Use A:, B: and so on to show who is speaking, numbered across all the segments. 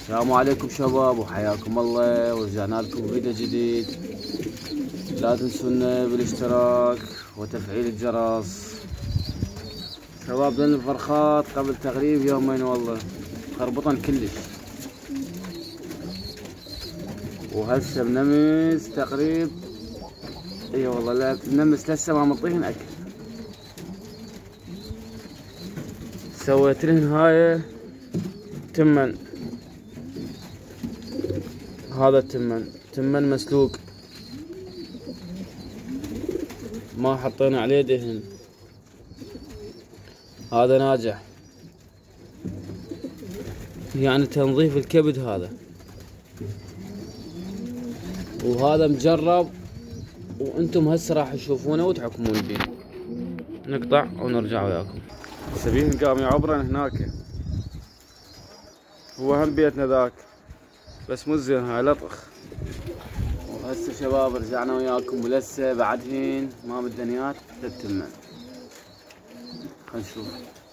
A: السلام عليكم شباب وحياكم الله، ورجعنا لكم فيديو جديد. لا تنسونا بالاشتراك وتفعيل الجرس. شباب لنا الفرخات قبل تغريب يومين والله خربطن كلش، وهسه بنمس تقريب. اي والله لا بنمس لسه ما منطيهن اكل. سويت لهن هاي تمن، هذا تمن مسلوق ما حطينا عليه دهن، هذا ناجح يعني تنظيف الكبد هذا، وهذا مجرب وانتم هسه راح تشوفونه وتحكمون بيه. نقطع ونرجع وياكم. سبيهن قام يعبرن هناك، هو هم بيتنا ذاك بس مو زين هاي لطخ. وهسه شباب رجعنا وياكم ولسه بعدهن ما بالدنيات تتمن. خلينا نشوف.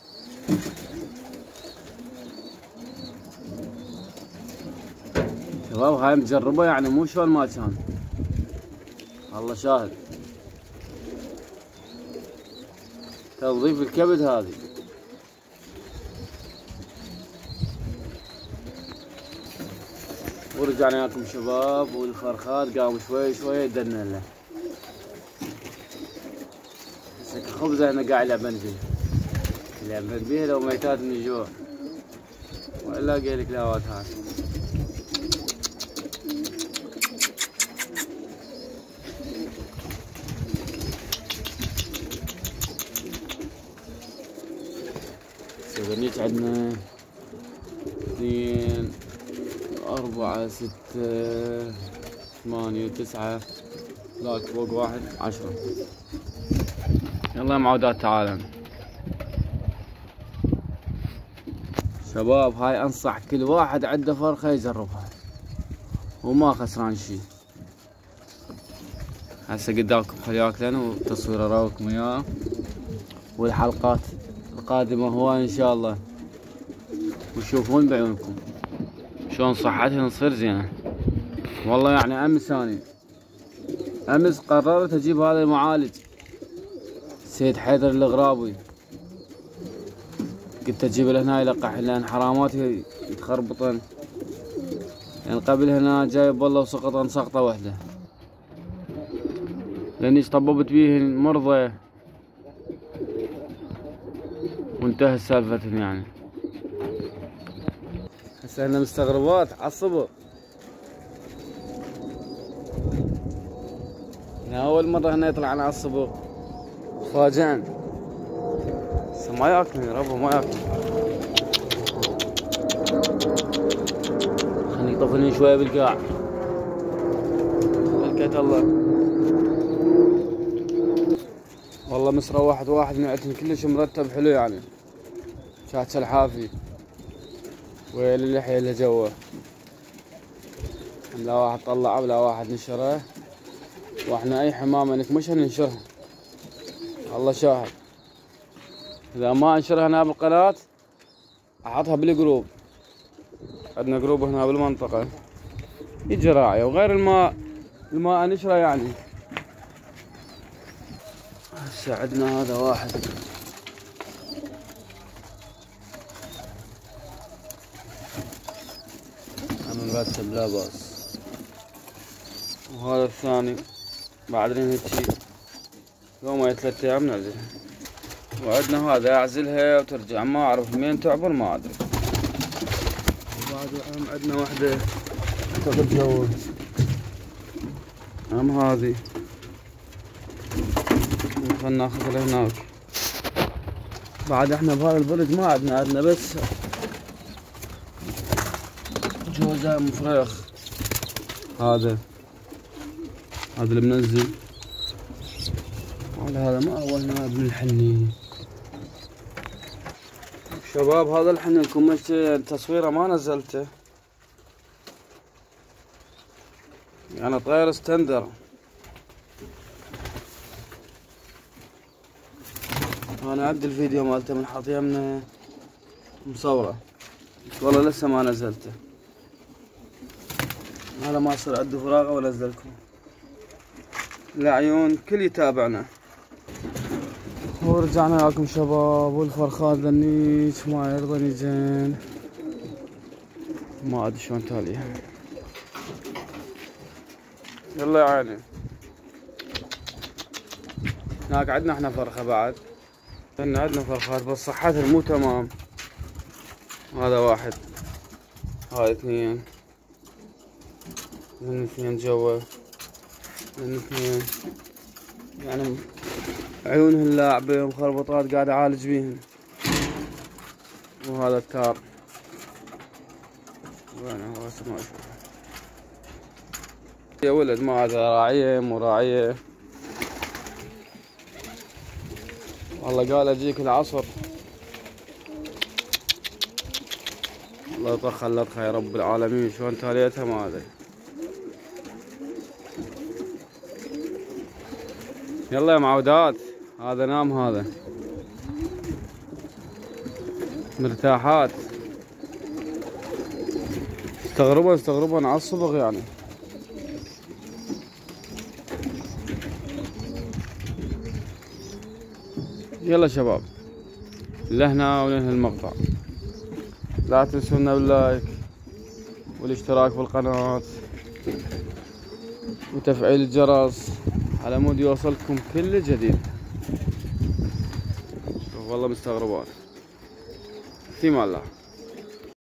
A: شباب هاي مجربة يعني مو شلون ما كان، الله شاهد. تنظيف الكبد هذه. ورجعنا وياكم شباب، والفرخات قاموا شوي شوي يدنن له. هسه خبزه هنا قاعد يلعبن بيه لو ميتات من الجوع، ولا قايلك لاوات هاي. سوبرنيك عندنا 2 4 6 8 9 ذاك فوق 1 10. يلا يا معودات تعالى شباب. هاي انصح كل واحد عنده فرخة يجربها وما خسران شي. هسه قدامكم خلياكلن وتصوير اراوكم اياه، والحلقات القادمة هو ان شاء الله، وتشوفون بعيونكم شلون صحتهن تصير زينة. والله يعني امس قررت اجيب هذا المعالج سيد حيدر الغرابي، قلت اجيب له هنا يلقح لان حرامات يتخربطن. يعني قبل هنا جايب والله وسقطن سقطة واحدة، لاني طببت بيهن مرضى وانتهت سالفتهم. يعني هسه احنا مستغربات عالصبر، اول مرة هنا يطلعنا عالصبر فاجئن. هسه ما ياكلن ربه ما ياكلن. خلني يطفلني شوية بالقاع بركة الله. والله مسرة واحد نعتن كلش مرتب حلو يعني، شات الحافي ويل اللحية اللي جوا. لا واحد طلعه ولا واحد نشره، واحنا اي حمامة نكمشها ننشرها، الله شاهد. اذا ما انشرها هنا بالقناة احطها بالجروب، عندنا جروب هنا بالمنطقة يجي راعي، وغير الماء نشره يعني. هسه عندنا هذا واحد انا مرتب لا باس، وهذا الثاني بعدين هيجي يوم 3 ايام نعزلها. وعندنا هذا اعزلها وترجع ما اعرف مين تعبر ما ادري. وبعد عندنا وحده اعتقد جو هذه، خلنا ناخذ لهناك. بعد احنا بهذا البرج ما عندنا بس جوزة مفرخ. هذا اللي منزل، ولا هذا ما اول هنا ابن الحني. شباب هذا الحني لكم مش تصويره ما نزلته، يعني طير ستندر. انا عندي الفيديو مالته من حاط يمنا مصوره، بس والله لسه ما نزلته. هذا ما يصير عنده فراغ وانزلكم العيون كل يتابعنا. ورجعنا لكم شباب، والفرخات ذنيك ما يرضى يجين، ما ادري شلون تاليها. يلا يا عيني. هناك عندنا احنا فرخة بعد، عندنا فرخات بس صحتها مو تمام. هذا واحد، هاي اثنين، من اثنين جوا، من اثنين، يعني عيونهن لاعبة ومخربطات قاعد اعالج بيهن. وهذا التار وين هو هسه ما اشوفه. يا ولد ما ادري راعية مو راعية، والله قال اجيك العصر. الله يطخ اللطخة يا رب العالمين، شلون تاليتها ما ادري. يلا يا معودات، هذا نام، هذا مرتاحات. استغربن على الصبغ يعني. يلا شباب، لهنا ولنهي المقطع. لا تنسونا باللايك والاشتراك في القناة وتفعيل الجرس على مود يوصلكم كل جديد. والله مستغربات. في مال الله.